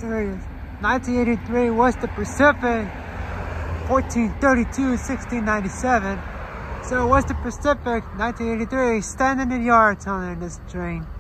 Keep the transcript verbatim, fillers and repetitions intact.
nineteen eighty-three, Western Pacific, fourteen thirty-two, sixteen ninety-seven. So Western Pacific, nineteen eighty-three, standing in the yard telling this train.